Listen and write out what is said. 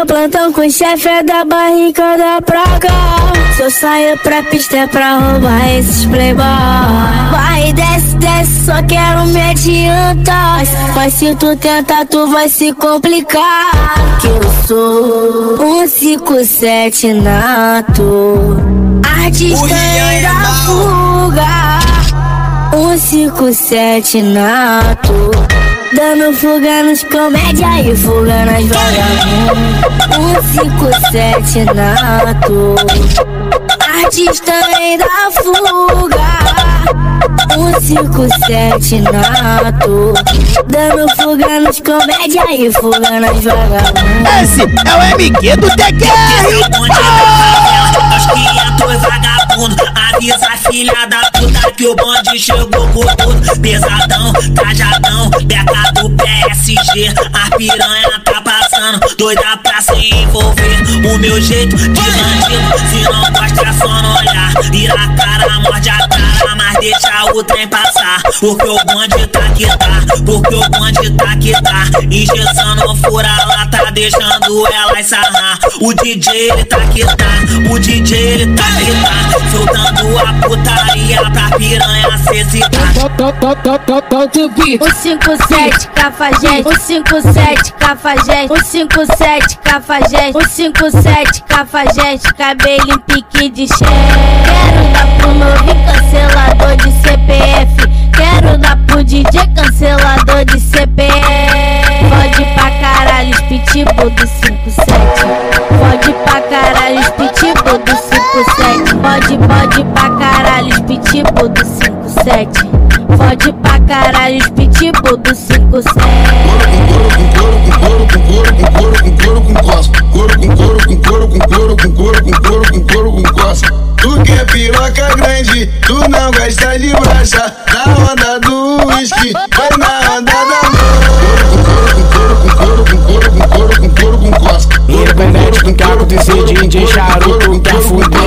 Plantão com o chefe é da barrica da praga. Se eu sair pra pista é pra roubar esses playboy. Vai, desce, desce, só quero me adiantar. Mas se tu tentar, tu vai se complicar. Que eu sou 157 nato, artista da fuga. 157 nato, dando fuga nos comédia e fuga nas vagabundas. 157 nato, artista da fuga. 157 nato, dando fuga nos comédia e fuga nas vagabundas. Esse é o MQ do TQR. Os 500 vagabundos, avisa a filha da puta que o bonde chegou com tudo. Pesadão, trajadão, beca do PSG. A piranha tá passando, doida pra se envolver. O meu jeito de bandido, se não gosta é só não olhar. Vira a cara, morde a cara, mas deixa o trem passar. Porque o bonde tá que tá, porque o bonde tá que tá. Injeção não fura lá, tá deixando ela sarrar. O DJ ele tá que tá, o DJ ele tá que tá. Soltando a putaria pra piranha se excitar. O 57 cafajeste, o 57 cafajeste, o 57 cafajeste, o 57 cafajeste, cabelo em pique de chefe. Quero dar pro novinho cancelador de CPF. Quero dar pro DJ cancelador de CPF. Pode pra caralho os pitbull do 57. Pode pra caralho os pitbull do 57. Pode pra caralho os pitbull do 57. Pode pra caralho os pitbull do 57. Couro com coça. Couro com couro com coça. Tu quer piroca grande, tu não gosta de brocha. Na onda do whisky, vai na onda da Independente do que acontecer, DJ charuto quer fuder.